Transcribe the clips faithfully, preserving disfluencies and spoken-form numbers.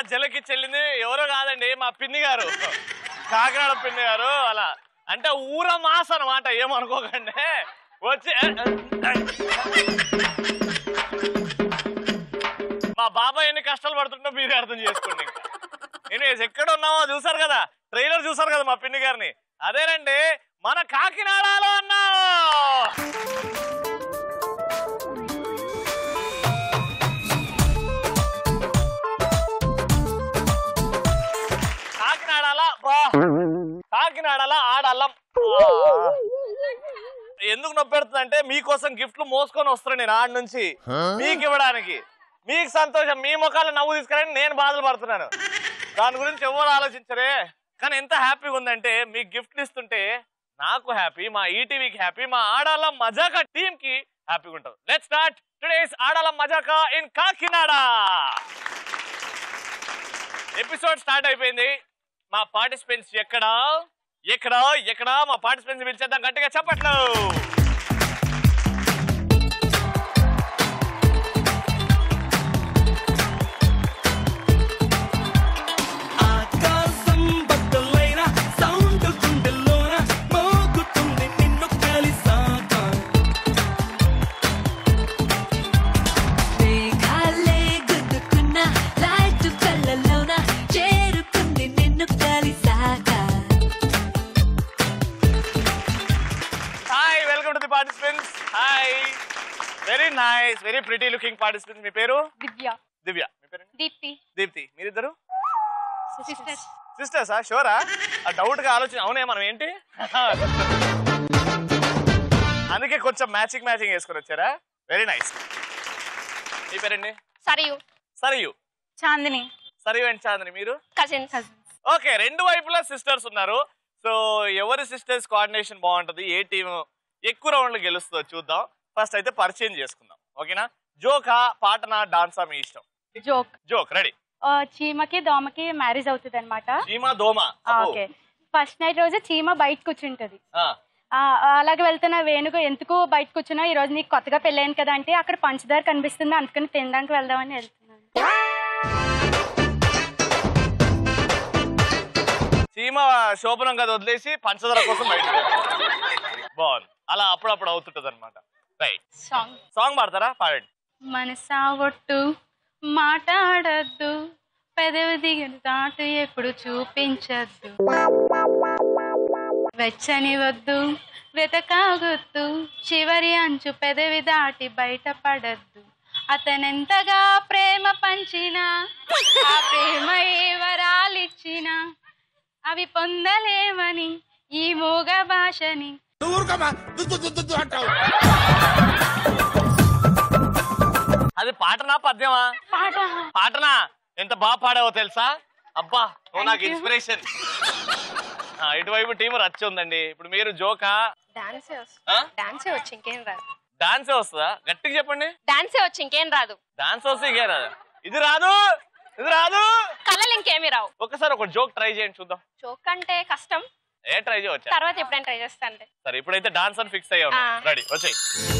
జలకి చెల్లింది ఎవరో కాదండి, మా పిన్ని గారు, కాకినాడ పిన్ని గారు. అలా అంటే ఊర మాస అనమాట, ఏమనుకోకండి. వచ్చి మా బాబాయ్ ఎన్ని కష్టాలు పడుతుంటో మీరే అర్థం చేసుకోండి. ఇంకా నేను ఎక్కడ ఉన్నామో చూసారు కదా, ట్రైలర్ చూసారు కదా మా పిన్ని గారిని. అదేనండి మన కాకినాడలో అన్నా. కాకినాడలా కాకినాడలా ఆడల్లం. ఎందుకు నొప్పి పెడుతుంది అంటే మీకోసం గిఫ్ట్లు మోసుకొని వస్తున్నాను నేను ఆడ నుంచి మీకు ఇవ్వడానికి. మీకు సంతోషం, మీ ముఖాలు నవ్వు తీసుకురాని నేను బాధలు పడుతున్నాను. దాని గురించి ఎవరు ఆలోచించరే. కానీ ఎంత హ్యాపీగా ఉందంటే మీకు గిఫ్ట్లు ఇస్తుంటే నాకు హ్యాపీ, మా ఈటీవీకి హ్యాపీ, మా ఆడాలం మజాకా టీమ్ కి హ్యాపీగా ఉంటుంది. Let's start today's Aadala Majaka in Kakinada. Episode start అయిపోయింది. మా పార్టిసిపెంట్స్ ఎక్కడా ఎక్కడా ఎక్కడా మా పార్టిసిపెంట్స్ పిలిచేద్దాం, గట్టిగా చెప్పట్లు. Participants hi, very nice, very pretty looking participants. మీ పేరు? దివ్య. దివ్య. మీ పేరు? దీప్తి. దీప్తి. మీరిద్దరు సిస్టర్స్. సిస్టర్సా? షూరా? ఆ డౌట్ గా ఆలోచన. అవునే మనం ఏంటి అందుకే కొంచెం మ్యాచింగ్ మ్యాచింగ్ వేసుకొని వచ్చారా? Very nice. మీ పేరండి? సరియు. సరియు. చాందిని. సరియు అండ్ చాందిని. మీరు? కజిన్స్. ఓకే, రెండు వైపులా సిస్టర్స్ ఉన్నారు. సో ఎవరి సిస్టర్స్ కోఆర్డినేషన్ బాగుంటది, ఏ టీం ఎక్కువ రౌండ్లు గెలుస్తుందో చూద్దాం. ఫస్ట్ అయితే పరిచయం చేసుకుందాం, ఓకేనా? జోకా, పాటనా, డాన్సా మీ ఇష్టం? జోక్. జోక్. రెడీ. చీమకి దోమకి మ్యారేజ్ అవుతుంది అనమాట. చీమ దోమ. ఓకే. ఫస్ట్ నైట్ రోజు చీమ బయట కూర్చుంటది. అలాగే వెళ్తున్న వేణుగు ఎందుకు బయట కూర్చున్నా, ఈ రోజు నీకు కొత్తగా పెళ్ళైంది కదా అంటే అక్కడ పంచదార కనిపిస్తుంది, అందుకని తినడానికి వెళ్దామని వెళ్తున్నాను. చీమ శోభనం కదా వదిలేసి పంచదార కోసం బయట. బాగుంది. అలా అప్పుడప్పుడు అవుతుంటది అనమాట. రైట్. సాంగ్ సాంగ్ పాడతారా? పాడండి. మనసా ఒట్టు మాట్లాడద్దు, పెదవి దిగిన తాటు ఎప్పుడు చూపించద్దు, వెచ్చని వద్దు వెతకాగొద్దు, చివరి అంచు పెదవి దాటి బయట పడద్దు, అతనెంతగా ప్రేమ పంచినా ఆ ప్రేమ ఏ వరాలిచ్చినా అవి పొందలేమని ఈ మూగ భాషని. అది పాటనా పద్యమా? పాట. పాటనా? ఎంత బాగా పాడావో తెలుసా? అబ్బా, నువ్వు నాకు ఇన్స్పిరేషన్. ఇటువైపు టీం రచ్చ ఉందండి. ఇప్పుడు మీరు జోకా? డాన్సే వచ్చి ఇంకేం రాదు. డాన్సే వస్తుందా? గట్టిగా చెప్పండి. డాన్సే వచ్చి ఇంకేం రాదు. డాన్స్ వస్తే ఇంకేం రాదు. ఇది రాదు, ఇది రాదు, కళలు ఇంకేమి రావు. ఒకసారి ఒక జోక్ ట్రై చేయండి చూద్దాం. జోక్ అంటే కష్టం. ఏ ట్రై చేయవచ్చు? తర్వాత ఎప్పుడైనా ట్రై చేస్తాను. సరే, ఇప్పుడైతే డాన్స్ అని ఫిక్స్ అయ్యాం. రెడీ, వచ్చేయ్.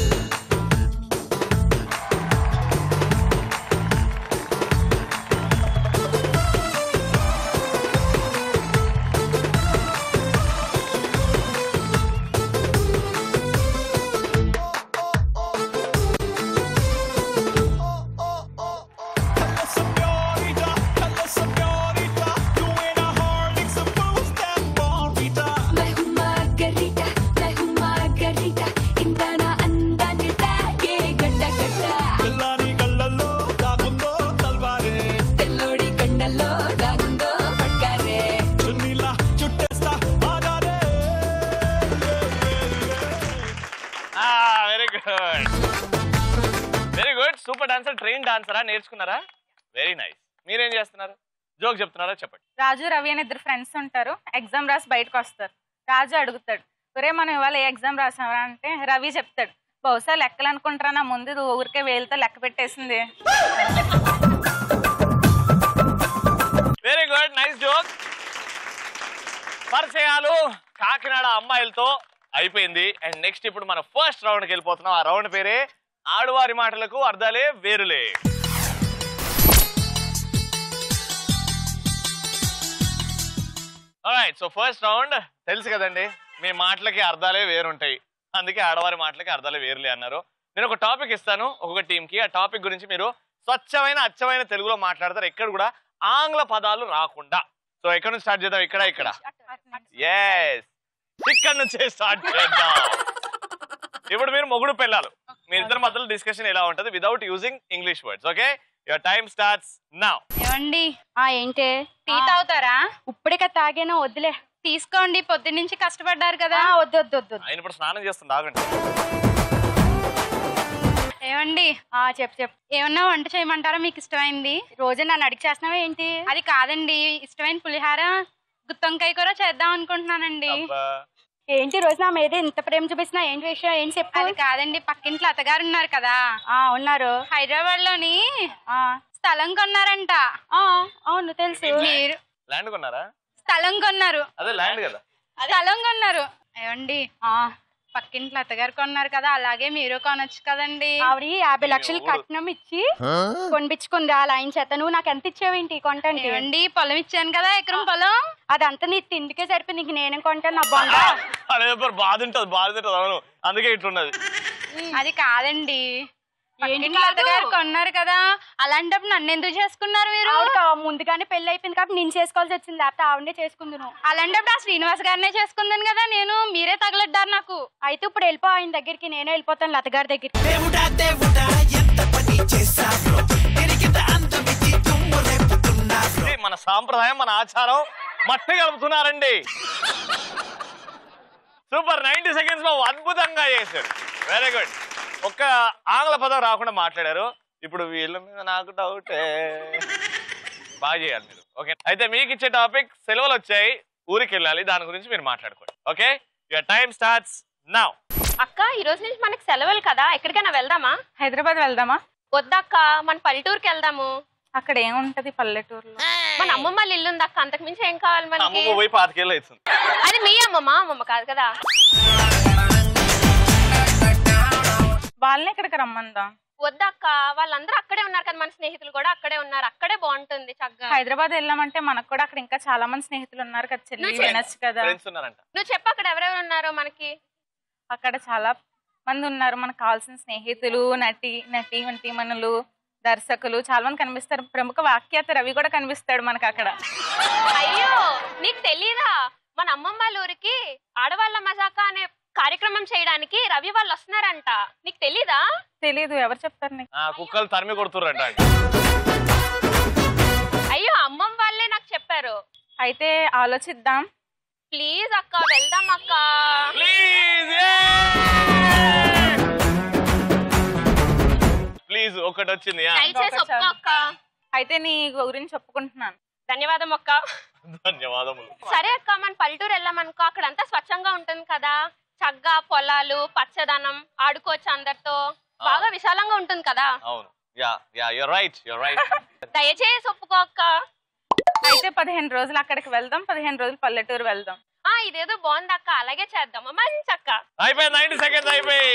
Very good, super dancer. Train డాన్సరా? నేర్చుకున్నారా? Very nice. మీరేం చేస్తున్నారు? జోక్ చెప్తున్నారా? చెప్పండి. రాజు రవి అని ఇద్దరు ఫ్రెండ్స్ ఉంటారు. ఎగ్జామ్ రాసి బయటకు వస్తారు. రాజు అడుగుతాడు, ఒరే మనం ఇవాళ ఏ ఎగ్జామ్ రాసావా అంటే రవి చెప్తాడు, బహుశా లెక్కలు అనుకుంటారా, నా ముందు ఊరికే వేలుతో లెక్క పెట్టేసింది. Very good, nice joke. పరిచయాలు కాకినాడ అమ్మాయిలతో అయిపోయింది. అండ్ నెక్స్ట్ ఇప్పుడు మన ఫస్ట్ రౌండ్కి వెళ్ళిపోతున్నాం. ఆ రౌండ్ పేరే ఆడువారి మాటలకు అర్థాలే వేరులే. రైట్ సో ఫస్ట్ రౌండ్ తెలుసు కదండి మీ మాటలకి అర్థాలే వేరుంటాయి అందుకే ఆడవారి మాటలకి అర్థాలే వేరులే అన్నారు నేను ఒక టాపిక్ ఇస్తాను ఒక్కొక్క టీంకి ఆ టాపిక్ గురించి మీరు స్వచ్ఛమైన అచ్చమైన తెలుగులో మాట్లాడతారు ఎక్కడ కూడా ఆంగ్ల పదాలు రాకుండా సో ఎక్కడ నుంచి స్టార్ట్ చేద్దాం ఇక్కడ ఇక్కడ ఎస్ ఇక్కడ నుంచే స్టార్ట్ చేద్దాం ఇప్పుడు మీరు మొగుడు పెళ్ళాలు మీ ఇద్దరి మధ్యలో డిస్కషన్ ఎలా ఉంటది without using English words okay your time starts now ఏమండి ఆ ఏంటే టీ తాగుతారా ఇప్పుడే తాగేనా వద్దులే తీసుకోండి పొద్దు నుంచి కష్టపడ్డారు కదా వద్దు వద్దు వద్దు ఆయన ఇప్పుడు స్నానం చేస్తుంది ఆగండి ఏమండి ఆ చెప్పు చెప్పు ఏమన్నా వంట చేయమంటారా మీకు ఇష్టమైంది రోజు నన్ను అడిగి చేస్తున్నావా ఏంటి అది కాదండి ఇష్టమైన పులిహార గుత్తొంకాయ కూర చేద్దాం అనుకుంటున్నానండి అబ్బా. ఏంటి ఈ రోజు నా మీద ఇంత ప్రేమ చూపిస్తున్నా ఏంటి విషయం ఏం చెప్పు అది కాదండి పక్కింట్లో అత్తగారు ఉన్నారు కదా ఆ ఉన్నారు హైదరాబాద్ లోని ఆ స్థలం కొన్నారంట ఆ అవును తెలుసు మీరు ల్యాండ్ కొన్నారా స్థలం కొన్నారు అదే ల్యాండ్ కదా స్థలం కొన్నారు ఏమండి ఆ పక్కింట్లో అత్తగారు కొన్నారు కదా అలాగే మీరు కొనొచ్చు కదండి ఆవిడ యాభై లక్షలు కట్నం ఇచ్చి కొనిపించుకుంది ఆ లైన్ చేత నువ్వు నాకు ఎంత ఇచ్చావేంటి కొంటానికి ఏమండి పొలం ఇచ్చాను కదా ఎకరం పొలం అదంతా నీ తిండికే సరిపోయి నీకు నేనేం కొంటాను నా బొండ అదే బాధ ఉంటది బాధ ఉంటది అవును అందుకే ఇట్లున్నది అది కాదండి ఏంటి పక్కింట్లో అత్తగారు కొన్నారు కదా అలాంటప్పుడు నన్ను ఎందుకు చేసుకున్నారు మీరు ఆవిడ ముందుగానే పెళ్లి అయిపోయింది కాబట్టి నేను చేసుకోవాల్సి వచ్చింది లేకపోతే ఆవిడనే చేసుకుంది నువ్వు అలాంటప్పుడు ఆ శ్రీనివాస్ గారినే చేసుకుందాను కదా నేను మీరే తగలడ్డారు నాకు అయితే ఇప్పుడు వెళ్ళిపో ఆయన దగ్గరికి నేనే వెళ్ళిపోతాను లత గారి దగ్గరికి ఇది మన సాంప్రదాయం మన ఆచారం మట్టి కలుపుతున్నారండి సూపర్ నైన్టీ సెకండ్స్ లో అద్భుతంగా చేశారు వెరీ గుడ్ ఒక్క ఆంగ్ల పదం రాకుండా మాట్లాడారు ఇప్పుడు వీళ్ళ మీద నాకు డౌటే బాగా చేయాలి మీరు ఓకే అయితే మీకు ఇచ్చే టాపిక్ సెలవులు వచ్చాయి ఊరికి వెళ్ళాలి దాని గురించి మీరు మాట్లాడుకోండి okay your time starts now అక్క ఈ రోజు నుంచి మనకి సెలవులు కదా ఎక్కడికైనా వెళ్దామా హైదరాబాద్ వెళ్దామా వద్దక్క మన పల్లెటూరుకి వెళ్దాము అక్కడ ఏముంటది పల్లెటూరులో మన అమ్మమ్మ వాళ్ళ ఇల్లు ఉంది అక్క అంతకు మించి ఏం కావాలి మనకి అమ్మమ్మ పోయి పాతికేళ్ళు అవుతుంది అది మీ అమ్మమ్మ అమ్మమ్మ కాదు కదా వాళ్ళని ఇక్కడికి రమ్మందా వద్దక్క వాళ్ళందరూ అక్కడే ఉన్నారు కదా మన స్నేహితులు కూడా అక్కడే ఉన్నారు అక్కడే బాగుంటుంది చక్కగా హైదరాబాద్ వెళ్ళామంటే మనకు కూడా అక్కడ ఇంకా చాలా మంది స్నేహితులు ఉన్నారు కదా చెల్లి నువ్వు చెప్పు. వినొచ్చు కదా ఫ్రెండ్స్ ఉన్నారంట నువ్వు చెప్పు అక్కడ ఎవరెవరు ఉన్నారో మనకి అక్కడ చాలా మంది ఉన్నారు మనకు కావాల్సిన స్నేహితులు నటి నటి నటీమణులు దర్శకులు చాలా మంది కనిపిస్తారు ప్రముఖ వాఖ్యాత రవి కూడా కనిపిస్తాడు మనకు అక్కడ అయ్యో నీకు తెలీదా మన అమ్మమ్మ వాళ్ళ ఊరికి ఆడవాళ్ళ మజాకా అనే కార్యక్రమం చేయడానికి రవి వాళ్ళు వస్తున్నారంట నీకు తెలీదా తెలీదు ఎవరు చెప్తారు నీకు ఆ కుక్కలు తరిమి కొడుతుర్రంట అయ్యో అమ్మమ్మ వాళ్ళే నాకు చెప్పారు అయితే ఆలోచిద్దాం ప్లీజ్ అక్క వెళ్దాం అక్క ప్లీజ్ ప్లీజ్ ఒకటి వచ్చింది దయచేసి ఒప్పుకో అక్క అయితే నీ గురించి చెప్పుకుంటున్నాను ధన్యవాదం అక్క ధన్యవాదములు సరే అక్క మన పల్లెటూరు వెళ్ళామనుకో అక్కడ అంతా స్వచ్ఛంగా ఉంటుంది కదా చక్కగా పొలాలు పచ్చదనం ఆడుకోవచ్చు అందరితో బాగా విశాలంగా ఉంటుంది కదా అవును yeah yeah you're right you're right దయచేసి ఒప్పుకో అక్క అయితే పదిహేను రోజులు అక్కడికి వెళ్దాం పదిహేను రోజులు పల్లెటూరు వెళ్దాం ఆ ఇదేదో బాగుంది అక్క అలాగే చేద్దాం మంచి అక్క అయిపోయింది నైన్టీ సెకండ్స్ అయిపోయి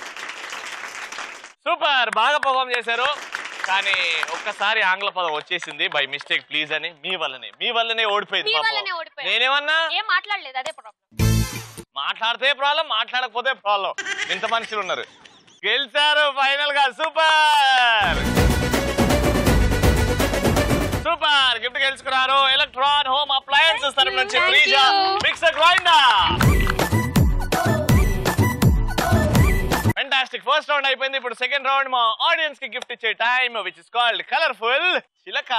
సూపర్ బాగా పర్ఫామ్ చేశారు కానీ ఒక్కసారి ఆంగ్ల పదం వచ్చేసింది బై మిస్టేక్ ప్లీజ్ అని మీ వల్లనే మీ వల్లనే ఓడిపోయింది మీ పాపం. వల్లనే ఓడిపోయాను. నేనేమన్నా ఏం మాట్లాడలేదు అదే ప్రాబ్లం మాట్లాడితే ప్రాబ్లం మాట్లాడకపోతే ప్రాబ్లం ఇంత మనుషులు ఉన్నారు గెలిచారు ఫైనల్ గా సూపర్ సూపర్ గిఫ్ట్ గెలుచుకున్నారు ఎలక్ట్రాన్ హోమ్ అప్లయన్సెస్ తరపు నుంచి ఫ్రీజా mixer grinder fantastic first round అయిపోయింది ఇప్పుడు సెకండ్ రౌండ్ మా ఆడియన్స్ కి గిఫ్ట్ ఇచ్చే time which is called colourful చిలక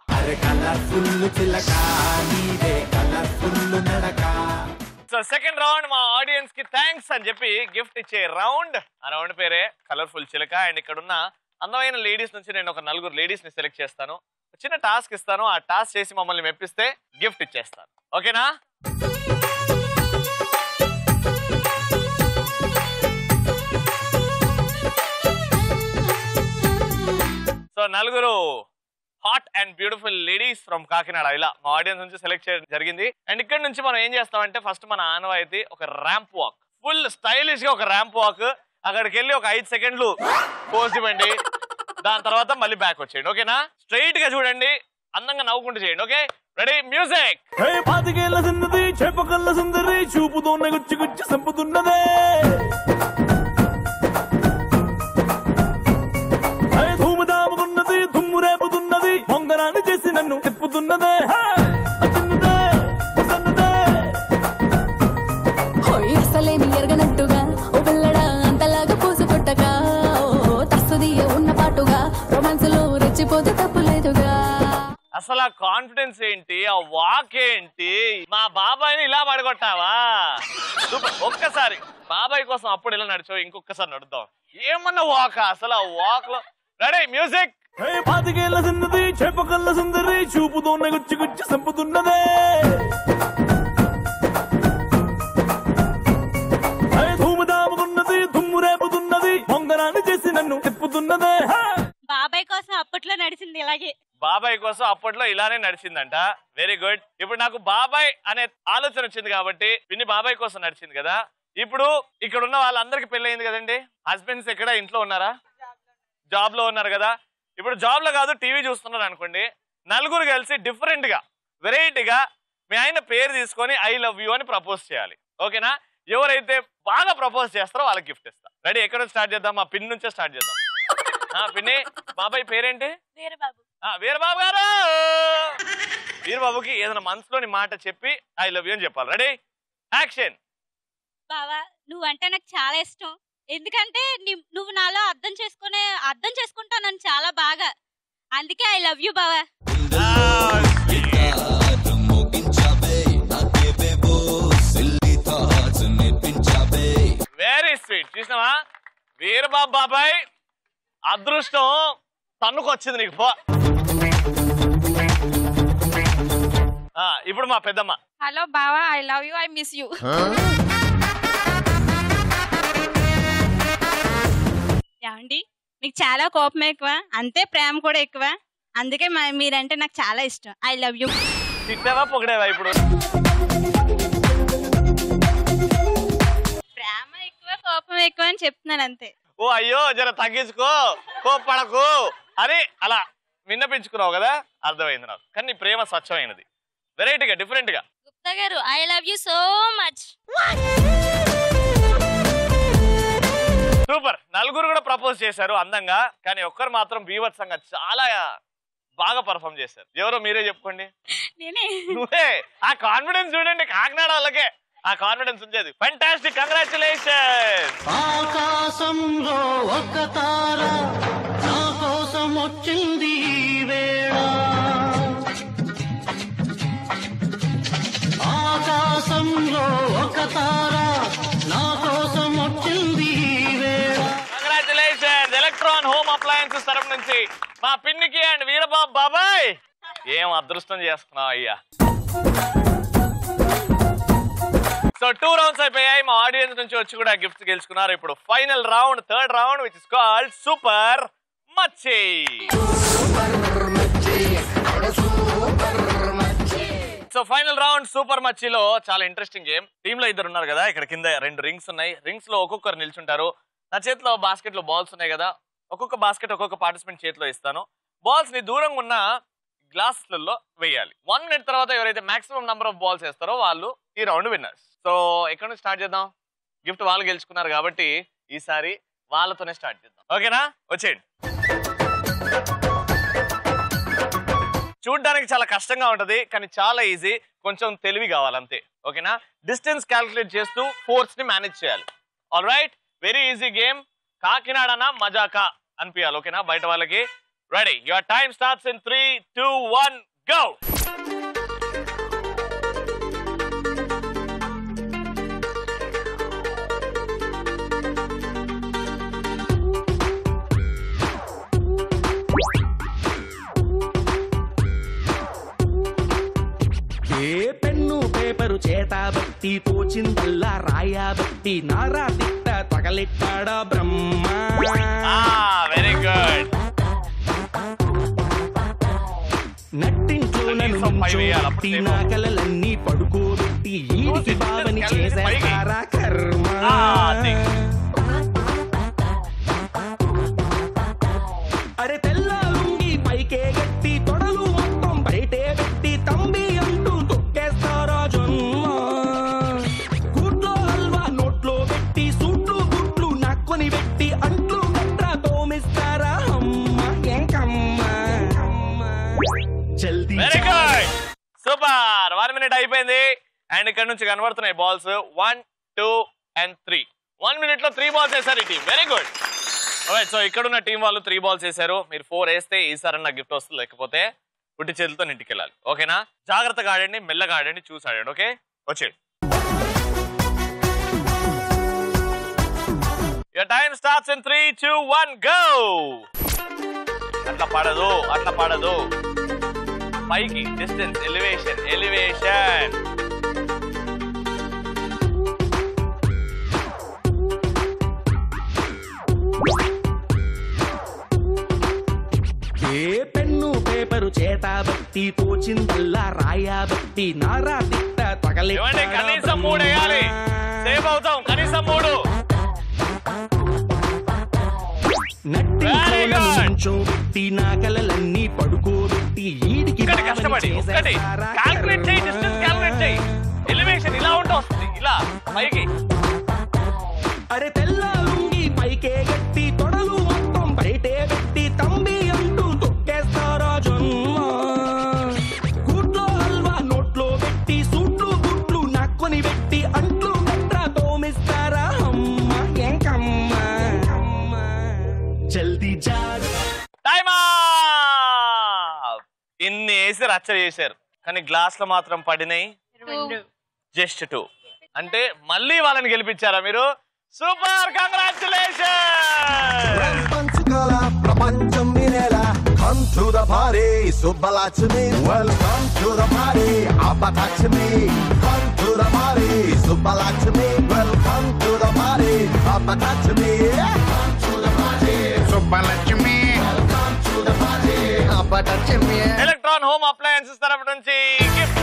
సో సెకండ్ రౌండ్ మా ఆడియన్స్ కి థ్యాంక్స్ అని చెప్పి గిఫ్ట్ ఇచ్చే రౌండ్ ఆ రౌండ్ పేరే కలర్ఫుల్ చిలక అండ్ ఇక్కడ ఉన్న అందమైన లేడీస్ నుంచి నేను ఒక నలుగురు లేడీస్ ని సెలెక్ట్ చేస్తాను చిన్న టాస్క్ ఇస్తాను ఆ టాస్క్ చేసి మమ్మల్ని మెప్పిస్తే గిఫ్ట్ ఇచ్చేస్తాను ఓకేనా సో నలుగురు hot and beautiful ladies from Kakinada ఇలా మా ఆడియన్స్ నుంచి సెలెక్ట్ చేయడం జరిగింది అండ్ ఇక్కడ నుంచి మనం ఏం చేస్తామంటే ఫస్ట్ మన ఆనవాయితీ ఒక ర్యాంప్ వాక్ ఫుల్ స్టైలిష్ గా ఒక ర్యాంప్ వాక్ అక్కడికి వెళ్ళి ఒక ఐదు సెకండ్లు పోస్ ఇవ్వండి దాని తర్వాత మళ్ళీ బ్యాక్ వచ్చేయండి ఓకేనా స్ట్రైట్ గా చూడండి అందంగా నవ్వుకుంటూ చేయండి. Okay, ready, music. పాతికేళ్ల సుందరి చేపకల్ల సుందరి చూపుతోనే గుచ్చి గుచ్చి సంపుతున్నదే, ధూముదాముకున్నది దుమ్ము రేపుతున్నది, పొంగరాన్ని చేసి నన్ను తిప్పుతున్నదే. అసలేమి ఎరగనట్టుగా ఓ పిల్లడా అంతలాగా పూసు కొట్టగా, తస్సుదియ ఉన్న పాటుగా రొమాన్స్ లో రెచ్చిపోతే తప్పులేదుగా. అసలు ఆ కాన్ఫిడెన్స్ ఏంటి, ఆ వాక్ ఏంటి, మా బాబాయ్ని ఇలా పడగొట్టావా? ఒక్కసారి బాబాయ్ కోసం అప్పుడు ఇలా నడిచావు, ఇంకొకసారి నడుద్దాం. ఏమన్నా వాక్ అసలు, ఆ వాక్ లో. Ready, music. పాతికేళ్ల సుందరి చేపకల్ల సుందరి చూపుతోనే గుచ్చి గుచ్చి సంపుతున్నదే, ధూముదాముకున్నది దుమ్ము రేపుతున్నది, పొంగరాన్ని చేసి నన్ను తిప్పుతున్నదే. బాబాయ్ కోసం అప్పట్లో నడిచింది ఇలాగే. బాబాయ్ కోసం అప్పట్లో ఇలానే నడిచిందంట. Very good. ఇప్పుడు నాకు బాబాయ్ అనే ఆలోచన వచ్చింది కాబట్టి పిన్ని బాబాయ్ కోసం నడిచింది కదా. ఇప్పుడు ఇక్కడ ఉన్న వాళ్ళందరికీ పెళ్లి అయింది కదండి. హస్బెండ్స్ ఎక్కడ ఇంట్లో ఉన్నారా? జాబ్ లో ఉన్నారు కదా. ఇప్పుడు జాబ్ లో కాదు, టీవీ చూస్తున్నారు అనుకోండి. నలుగురు కలిసి డిఫరెంట్ గా వెరైటీగా మీ ఆయన పేరు తీసుకొని ఐ లవ్ యూ అని ప్రపోజ్ చేయాలి. ఓకేనా? ఎవరైతే బాగా ప్రపోజ్ చేస్తారో వాళ్ళకి గిఫ్ట్ ఇస్తా. రెడీ, ఎక్కడ స్టార్ట్ చేద్దాం? మా పిన్ నుంచే స్టార్ట్ చేద్దాం. పిన్ని, బాబాయ్ పేరేంటి? వీరబాబు. వీరబాబు గారు, వీరబాబుకి ఏదైనా మనసులోని మాట చెప్పి ఐ లవ్ యూ అని చెప్పాలి. Ready, action. బావా, నువ్వంటే నాకు చాలా ఇష్టం. ఎందుకంటే నువ్వు నాలో అర్థం చేసుకునే అర్థం చేసుకుంటానని చాలా బాగా, అందుకే ఐ లవ్ యూ బావా. Very sweet. చూసినావా వీరబాబు బాబాయ్, అదృష్టం తన్నుకు వచ్చింది నీకు. పో. ఇప్పుడు మా పెద్దమ్మ. హలో బావా, I love you, I miss you. ఏమండి, మీకు చాలా కోపం ఎక్కువ, అంతే ప్రేమ కూడా ఎక్కువ, అందుకే మీరంటే నాకు చాలా ఇష్టం. I love you. తిట్టావా పొగిడేవా? ఇప్పుడు ప్రేమ ఎక్కువ కోపం ఎక్కువ అని చెప్తున్నాను అంతే. ఓ అయ్యో, జర తగ్గించుకో, కోపడకు అని అలా విన్నపించుకున్నావు కదా, అర్థమైంది నాకు. కానీ నీ ప్రేమ స్వచ్ఛమైనది, వెరైటీగా, డిఫరెంట్ గా. గుప్తా గారు, I love you so much. Super. నలుగురు కూడా ప్రపోజ్ చేశారు అందంగా, కానీ ఒక్కరు మాత్రం బీభత్సంగా చాలా బాగా పర్ఫామ్ చేశారు. ఎవరో మీరే చెప్పుకోండి. నువ్వే. ఆ కాన్ఫిడెన్స్ చూడండి, కాకినాడ వాళ్ళకే ఆ కాన్ఫిడెన్స్ ఉండేది. Fantastic, congratulations. ఆకాశంలో ఒక తార నా కోసం వచ్చింది వేళ, ఆకాశంలో ఒక తార నా కోసం వచ్చింది వేళ. కంగ్రాచులేషన్స్. ఎలక్ట్రాన్ హోమ్ అప్లయన్సెస్ తరఫు నుంచి మా పిన్నికి అండ్ వీరబాబు బాబాయ్, ఏం అదృష్టం చేసుకున్నావు అయ్యా. సో టూ రౌండ్స్ అయిపోయాయి. మా ఆడియన్స్ నుంచి వచ్చి కూడా గిఫ్ట్స్ గెలుచుకున్నారు. ఇప్పుడు final round, third round, which is called super మచ్చి. సో ఫైనల్ రౌండ్ సూపర్ మచ్చిలో చాలా ఇంట్రెస్టింగ్ గేమ్. టీమ్ లో ఇద్దరు ఉన్నారు కదా, ఇక్కడ కింద రెండు రింగ్స్ ఉన్నాయి. రింగ్స్ లో ఒక్కొక్కరు నిల్చుంటారు. నా చేతిలో బాస్కెట్ లో బాల్స్ ఉన్నాయి కదా, ఒక్కొక్క బాస్కెట్ ఒక్కొక్క పార్టిసిపెంట్ చేతిలో ఇస్తాను. బాల్స్ ని దూరంగా ఉన్న గ్లాసులలో వేయాలి. వన్ మినిట్ తర్వాత ఎవరైతే మాక్సిమం నంబర్ ఆఫ్ బాల్స్ వేస్తారో వాళ్ళు ఈ రౌండ్ విన్నర్స్. సో ఎక్కడ నుంచి స్టార్ట్ చేద్దాం? గిఫ్ట్ వాళ్ళు గెలుచుకున్నారు కాబట్టి ఈసారి వాళ్ళతోనే స్టార్ట్ చేద్దాం. ఓకేనా? వచ్చేయండి. చూడ్డానికి చాలా కష్టంగా ఉంటది, కానీ చాలా ఈజీ. కొంచెం తెలివి కావాలంతే. ఓకేనా? డిస్టెన్స్ క్యాల్కులేట్ చేస్తూ ఫోర్స్ ని మేనేజ్ చేయాలి. All right, very easy game. కాకినాడనా మజాకా అనిపించాలి. ఓకేనా? బయట వాళ్ళకి. Ready, your time starts in three two one go. పెన్ను పేపరు చేతబట్టి తోచిందల్లా రాయబట్టి నారా తిట్ట తగలెట్టాడా బ్రహ్మ. Very good. నట్టింట్లో నన్ను నా కలలన్నీ పడుకోబెట్టి ఈడికి బావని చేశారా కర్మ. అరే తెల్ల లుంగి పైకే గట్టి తొడలు మొత్తం very good, super. One minute అయిపోయింది అండ్ ఇక్కడ నుంచి కనబడుతున్నాయి balls one two and three. One minute లో త్రీ బాల్స్ వేసారు ఈ టీం. Very good. సో ఇక్కడ ఉన్న టీం వాళ్ళు త్రీ బాల్స్ వేసారు. మీరు ఫోర్ వేస్తే ఈసారి నాకు గిఫ్ట్ వస్తుంది, లేకపోతే పుట్టి చేతులతో ఇంటికి వెళ్ళాలి. ఓకేనా? జాగ్రత్తగా ఆడండి, మెల్లగా ఆడండి, చూసి ఆడండి. ఓకే, వచ్చేయండి. Your time starts in three, two, one, go. అట్లా పడదు, అట్లా పడదు. పైకి డిస్టెన్స్, ఎలివేషన్, ఎలివేషన్. ఏ పెన్ను పేపరు చేతబట్టి తోచిందల్లా రాయబట్టి నారా తిట్ట తగలే. కనీసం మూడు వేయాలి, సేవ్ అవుతాం. కనీసం మూడు. నట్టి నా కలలన్నీ పడుకోబెట్టి ఈడికి కష్టపడి ఒక్కటి క్యాల్కులేట్ చేయి, డిస్టెన్స్ క్యాల్కులేట్ చేయి. ఎలివేషన్ ఇలా ఉంటూ వస్తుంది, ఇలా పైకి. అరే తెల్ల లుంగి పైకే గట్టి తొడలు మొత్తం బయటే పెట్టి తంబి అంటూ తొక్కేస్తారా జన్మ. కూట్లో హల్వా నోట్లో పెట్టి సూట్లు గుట్లు నక్కుని పెట్టి అంట్లు గట్రా తోమిస్తారా అమ్మ ఎంకమ్మ. జల్దీ జాగ్. టైమ్ ఇన్ని వేసి రచ్చ చేశారు, కానీ గ్లాస్ లో మాత్రం పడినాయి జస్ట్ టూ. అంటే మళ్ళీ వాళ్ళని గెలిపించారా మీరు? Super, congratulation. ప్రపంచం వినేలా come to the party Subbalaxmi, welcome to the party Abbatachmi, come to the party Subbalaxmi, welcome to the party Abbatachmi, come to the party Subbalaxmi, welcome to the party Abbatachmi. Electron home appliances తరఫు నుంచి gift.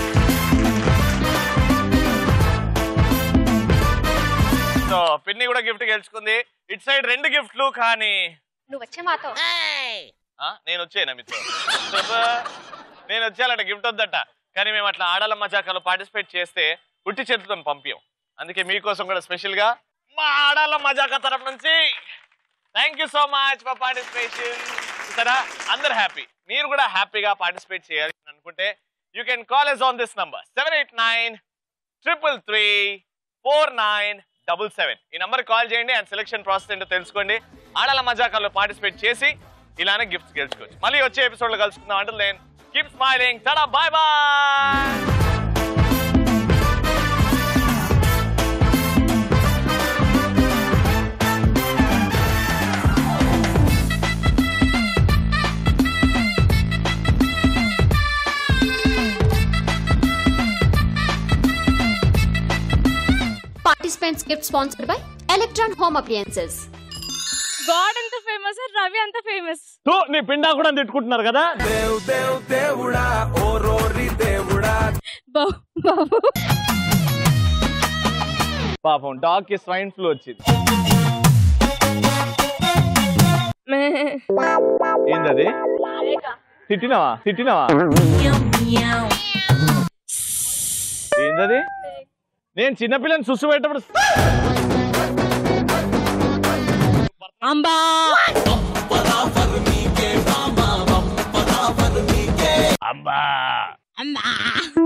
So పిన్ని కూడా gift గెలుచుకుంది. ఇటు side రెండు గిఫ్ట్లు, కానీ నువ్వు వచ్చే మాతో. నేను వచ్చేనా మీతో? నేను వచ్చేయాలంట, గిఫ్ట్ వద్దట. కానీ మేము అట్లా ఆడాల మజాకాలో పార్టిసిపేట్ చేస్తే ఉట్టి చేతులతో పంపించాం. అందుకే మీకోసం కూడా స్పెషల్ గా మా ఆడాల మజాకా తరఫు నుంచి thank you so much for participation. సరే, అందరు హ్యాపీ, మీరు కూడా హ్యాపీగా పార్టిసిపేట్ చేయాలి అనుకుంటే you can call us on this number seven eight nine triple three four nine double seven. ఈ నంబర్ కాల్ చేయండి అండ్ సెలెక్షన్ ప్రాసెస్ ఏంటో తెలుసుకోండి. ఆడాల మజాకాలో పార్టిసిపేట్ చేసి ఇలానే గిఫ్ట్స్ గెలుచుకోవచ్చు. మళ్ళీ వచ్చే ఎపిసోడ్ లో కలుసుకుందాం. అంటే నేను keep smiling. Tata, bye bye. Participants gift sponsored by Electron Home Appliances. God ఎంత ఫేమస్, రవి అంత ఫేమస్. నీ పిండా కూడా తిట్టుకుంటున్నారు కదా. దేవ్ దేవ్ దేవుడా ఓ రోరి దేవుడా. బాబు పాపం డాగ్ కి స్వైన్ ఫ్లూ వచ్చింది. ఏంటది? తిట్టినవా తిట్టినవా ఏంటది? నేను చిన్నపిల్లని సుసు పెట్టప్పుడు అంబా అంబా అమ్మా